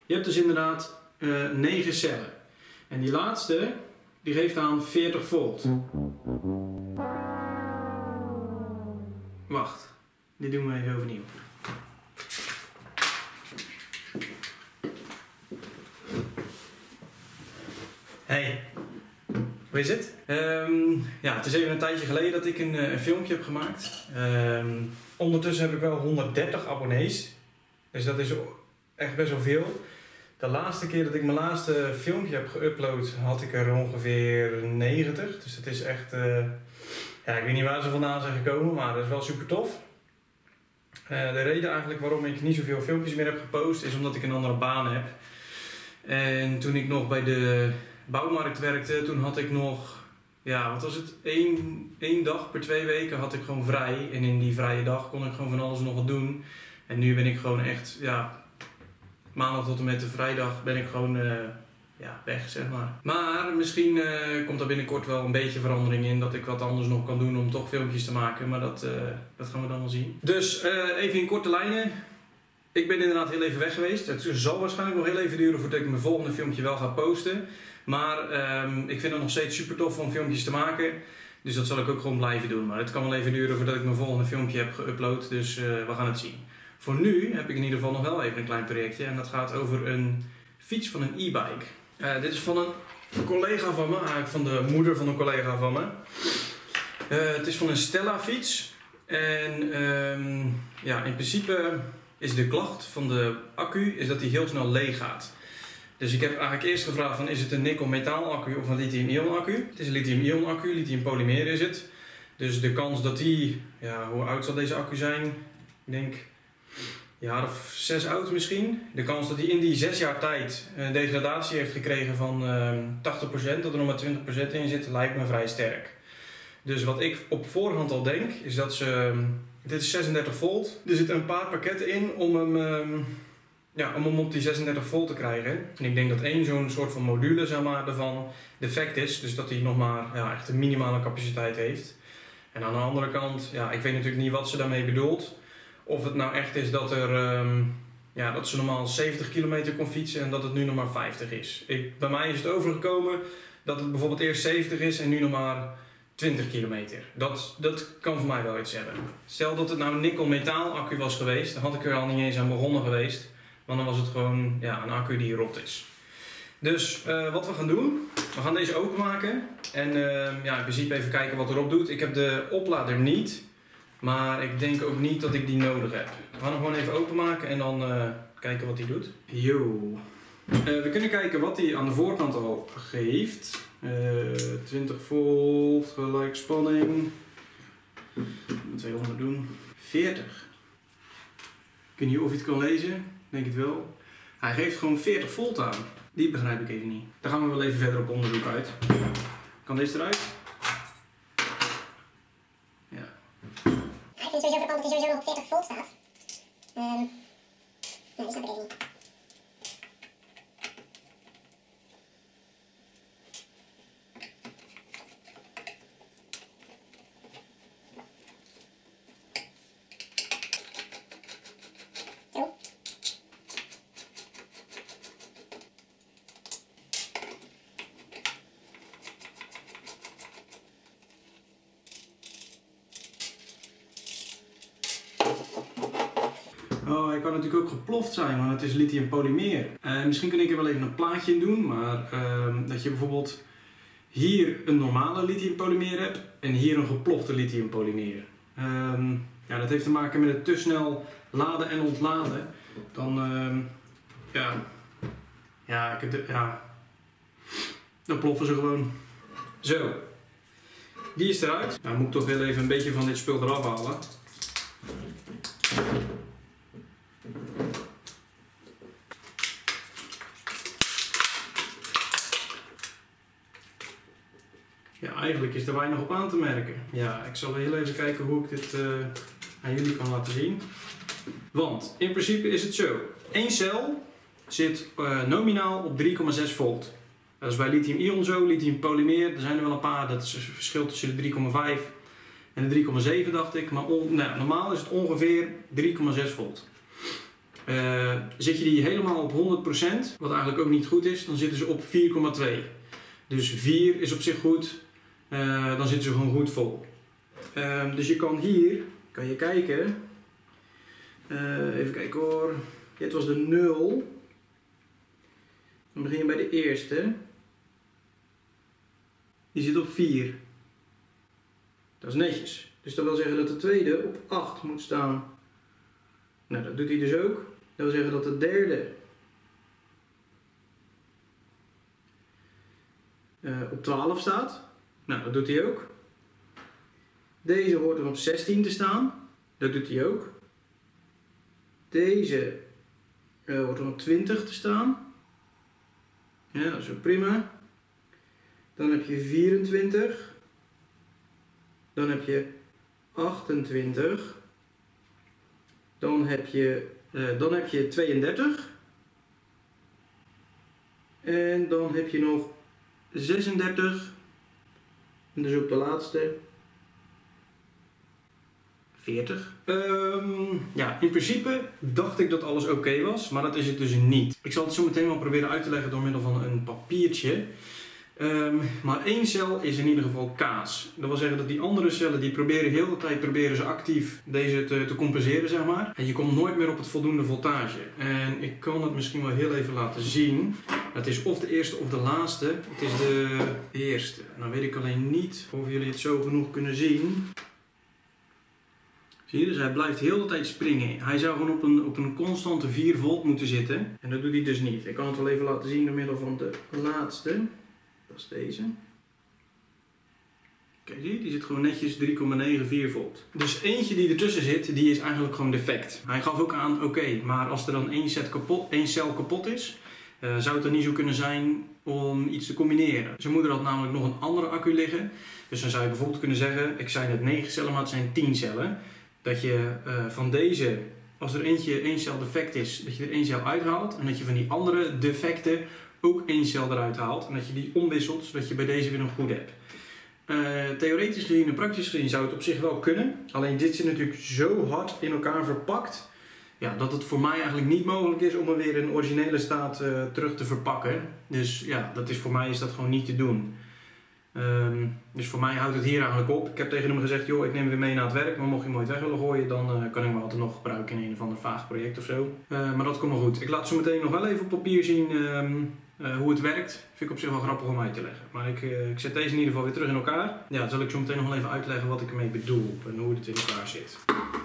Je hebt dus inderdaad 9 cellen. En die laatste, die geeft aan 40 volt. Wacht, dit doen we even overnieuw. Hey, hoe is het? Ja, het is even een tijdje geleden dat ik een filmpje heb gemaakt. Ondertussen heb ik wel 130 abonnees. Dus dat is echt best wel veel. De laatste keer dat ik mijn laatste filmpje heb geüpload, had ik er ongeveer 90. Dus het is echt... ja, ik weet niet waar ze vandaan zijn gekomen, maar dat is wel super tof. De reden eigenlijk waarom ik niet zoveel filmpjes meer heb gepost, is omdat ik een andere baan heb. En toen ik nog bij de bouwmarkt werkte, toen had ik nog... Ja, wat was het? Eén dag per 2 weken had ik gewoon vrij. En in die vrije dag kon ik gewoon van alles nog wat doen. En nu ben ik gewoon echt... Ja, maandag tot en met de vrijdag ben ik gewoon ja, weg, zeg maar. Maar misschien komt er binnenkort wel een beetje verandering in. Dat ik wat anders nog kan doen om toch filmpjes te maken. Maar dat gaan we dan wel zien. Dus even in korte lijnen. Ik ben inderdaad heel even weg geweest. Het zal waarschijnlijk nog heel even duren voordat ik mijn volgende filmpje wel ga posten. Maar ik vind het nog steeds super tof om filmpjes te maken. Dus dat zal ik ook gewoon blijven doen. Maar het kan wel even duren voordat ik mijn volgende filmpje heb geüpload. Dus we gaan het zien. Voor nu heb ik in ieder geval nog wel even een klein projectje. En dat gaat over een fiets van een e-bike. Dit is van een collega van me. Eigenlijk van de moeder van een collega van me. Het is van een Stella fiets. En ja, in principe is de klacht van de accu is dat die heel snel leeg gaat. Dus ik heb eigenlijk eerst gevraagd van is het een nikkel-metaal accu of een lithium-ion accu. Het is een lithium-ion accu, lithium-polymer is het. Dus de kans dat die, ja, hoe oud zal deze accu zijn? Ik denk een jaar of 6 oud misschien. De kans dat hij in die 6 jaar tijd een degradatie heeft gekregen van 80%, dat er nog maar 20% in zit, lijkt me vrij sterk. Dus wat ik op voorhand al denk, is dat ze... Dit is 36 volt. Er zitten een paar pakketten in om hem op die 36 volt te krijgen. En ik denk dat één zo'n soort van module, zeg maar, ervan defect is. Dus dat hij nog maar ja, echt een minimale capaciteit heeft. En aan de andere kant, ja, ik weet natuurlijk niet wat ze daarmee bedoelt. Of het nou echt is dat dat ze normaal 70 kilometer kon fietsen en dat het nu nog maar 50 is. Bij mij is het overgekomen dat het bijvoorbeeld eerst 70 is en nu nog maar 20 kilometer. Dat kan voor mij wel iets hebben. Stel dat het nou een nikkel-metaal accu was geweest, dan had ik er al niet eens aan begonnen geweest. Want dan was het gewoon ja, een accu die rot is. Dus wat we gaan doen, we gaan deze openmaken. En ja, in principe even kijken wat erop doet. Ik heb de oplader niet, maar ik denk ook niet dat ik die nodig heb. We gaan hem gewoon even openmaken en dan kijken wat hij doet. Yo. We kunnen kijken wat hij aan de voorkant al geeft. 20 volt, gelijkspanning. 200 doen. 40. Ik weet niet of je het kan lezen. Denk het wel. Hij geeft gewoon 40 volt aan. Die begrijp ik even niet. Daar gaan we wel even verder op onderzoek uit. Kan deze eruit? Ja. Ik vind sowieso verpand dat hij sowieso nog op 40 volt staat. Nee, dat snap ik even niet. Oh, hij kan natuurlijk ook geploft zijn, want het is lithium-polymer. Misschien kan ik er wel even een plaatje in doen, maar dat je bijvoorbeeld hier een normale lithium-polymer hebt en hier een geplofte lithium-polymer. Ja, dat heeft te maken met het te snel laden en ontladen. Dan, dan ploffen ze gewoon. Zo, die is eruit. Nou, moet ik toch wel even een beetje van dit spul eraf halen. Ja, eigenlijk is er weinig op aan te merken. Ja, ik zal heel even kijken hoe ik dit aan jullie kan laten zien. Want in principe is het zo. Één cel zit nominaal op 3,6 volt. Dat is bij lithium-ion zo, lithium-polymer. Er zijn er wel een paar, dat is het verschil tussen de 3,5 en de 3,7 dacht ik. Maar normaal is het ongeveer 3,6 volt. Zet je die helemaal op 100%, wat eigenlijk ook niet goed is, dan zitten ze op 4,2. Dus 4 is op zich goed, dan zitten ze gewoon goed vol. Dus je kan hier, kan je kijken, even kijken hoor, dit was de 0. Dan begin je bij de eerste. Die zit op 4. Dat is netjes. Dus dat wil zeggen dat de tweede op 8 moet staan. Nou, dat doet hij dus ook. Dat wil zeggen dat de derde op 12 staat. Nou, dat doet hij ook. Deze hoort er op 16 te staan. Dat doet hij ook. Deze hoort er op 20 te staan. Ja, dat is ook prima. Dan heb je 24. Dan heb je 28. Dan heb je 32. En dan heb je nog 36. En dus ook de laatste. 40. Ja, in principe dacht ik dat alles oké was, maar dat is het dus niet. Ik zal het zo meteen wel proberen uit te leggen door middel van een papiertje. Maar één cel is in ieder geval kaas. Dat wil zeggen dat die andere cellen, die proberen heel de tijd ze actief deze te compenseren, zeg maar. En je komt nooit meer op het voldoende voltage. En ik kan het misschien wel heel even laten zien. Het is of de eerste of de laatste. Het is de eerste. Nou weet ik alleen niet of jullie het zo genoeg kunnen zien. Zie je, dus hij blijft heel de tijd springen. Hij zou gewoon op een constante 4 volt moeten zitten. En dat doet hij dus niet. Ik kan het wel even laten zien door middel van de laatste. Dat is deze. Kijk, zie je? Die zit gewoon netjes 3,94 volt. Dus eentje die ertussen zit, die is eigenlijk gewoon defect. Hij gaf ook aan, oké, maar als er dan één cel kapot is, zou het dan niet zo kunnen zijn om iets te combineren. Zijn moeder had namelijk nog een andere accu liggen. Dus dan zou je bijvoorbeeld kunnen zeggen, ik zei net 9 cellen, maar het zijn 10 cellen. Dat je van deze, als er één cel defect is, dat je er één cel uithaalt. En dat je van die andere defecten ook één cel eruit haalt. En dat je die omwisselt, zodat je bij deze weer een goed hebt. Theoretisch gezien en praktisch gezien zou het op zich wel kunnen. Alleen dit zit natuurlijk zo hard in elkaar verpakt. Ja, dat het voor mij eigenlijk niet mogelijk is om er weer in originele staat terug te verpakken. Dus ja, voor mij is dat gewoon niet te doen. Dus voor mij houdt het hier eigenlijk op. Ik heb tegen hem gezegd, joh, ik neem hem weer mee naar het werk. Maar mocht je hem ooit weg willen gooien, dan kan ik hem altijd nog gebruiken in een of ander vaag project of zo. Maar dat komt wel goed. Ik laat zo meteen nog wel even op papier zien hoe het werkt. Vind ik op zich wel grappig om uit te leggen. Maar ik zet deze in ieder geval weer terug in elkaar. Ja, dan zal ik zo meteen nog wel even uitleggen wat ik ermee bedoel. En hoe het in elkaar zit.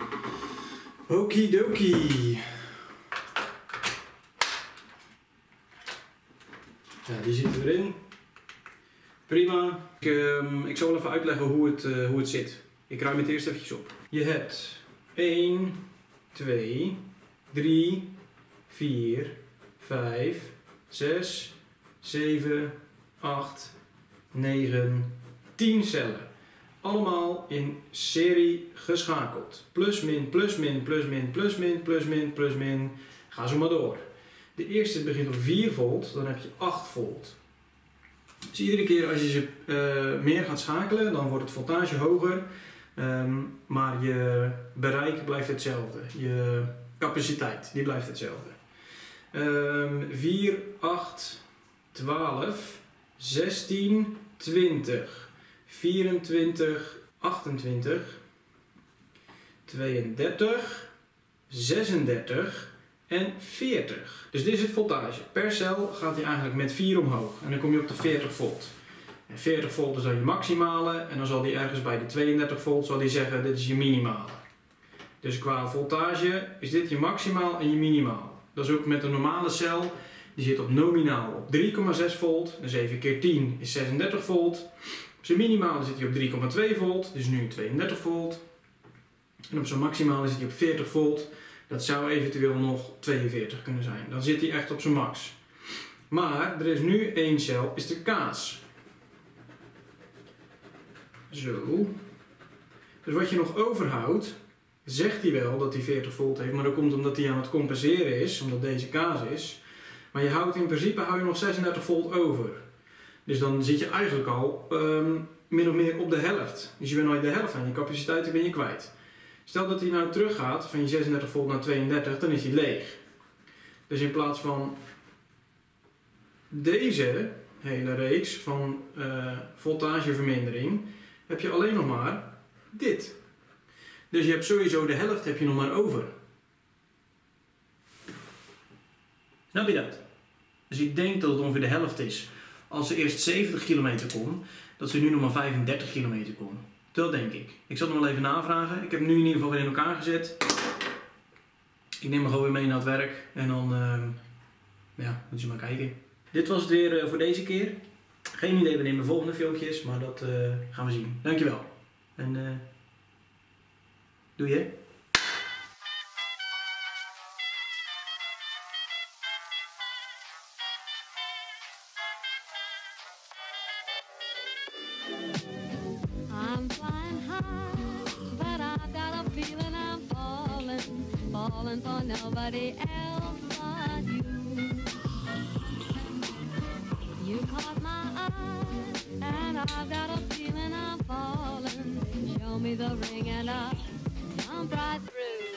Okidoki. Ja, die zit erin. Prima. Ik zal wel even uitleggen hoe het zit. Ik ruim het eerst eventjes op. Je hebt 1, 2, 3, 4, 5, 6, 7, 8, 9, 10 cellen. Allemaal in serie geschakeld. Plus min, plus min, plus min, plus min, plus min, plus min. Ga zo maar door. De eerste begint op 4 volt, dan heb je 8 volt. Dus iedere keer als je ze meer gaat schakelen, dan wordt het voltage hoger. Maar je bereik blijft hetzelfde. Je capaciteit, die blijft hetzelfde. 4, 8, 12, 16, 20, 24, 28, 32, 36 en 40. Dus dit is het voltage. Per cel gaat hij eigenlijk met 4 omhoog. En dan kom je op de 40 volt. En 40 volt is dan je maximale. En dan zal hij ergens bij de 32 volt zal hij zeggen, dit is je minimale. Dus qua voltage is dit je maximaal en je minimaal. Dat is ook met een normale cel. Die zit op nominaal op 3,6 volt. Dus 7 keer 10 is 36 volt. Op zijn minimale zit hij op 3,2 volt. Dus nu 32 volt. En op zijn maximale zit hij op 40 volt. Dat zou eventueel nog 42 kunnen zijn. Dan zit hij echt op zijn max. Maar er is nu één cel, is de kaas. Zo. Dus wat je nog overhoudt, zegt hij wel dat hij 40 volt heeft. Maar dat komt omdat hij aan het compenseren is, omdat deze kaas is. Maar je houdt in principe nog 36 volt over. Dus dan zit je eigenlijk al min of meer op de helft. Dus je bent al de helft van je capaciteit ben je kwijt. Stel dat hij nou teruggaat van je 36 volt naar 32, dan is hij leeg. Dus in plaats van deze hele reeks van voltagevermindering heb je alleen nog maar dit. Dus je hebt sowieso de helft heb je nog maar over. Snap je dat? Dus ik denk dat het ongeveer de helft is. Als ze eerst 70 kilometer kon, dat ze nu nog maar 35 kilometer kon. Dat denk ik. Ik zal nog wel even navragen. Ik heb hem nu in ieder geval weer in elkaar gezet. Ik neem hem gewoon weer mee naar het werk. En dan moet je maar kijken. Dit was het weer voor deze keer. Geen idee wanneer mijn volgende filmpje is, maar dat gaan we zien. Dankjewel. En doei hè. I'm flying high, but I've got a feeling I'm falling for nobody else but you. You caught my eye, and I've got a feeling I'm falling. Show me the ring and I'll jump right through.